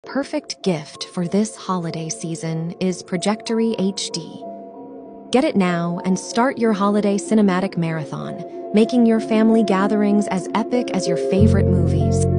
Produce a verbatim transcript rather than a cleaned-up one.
Perfect gift for this holiday season is Projectory H D. Get it now and start your holiday cinematic marathon, making your family gatherings as epic as your favorite movies.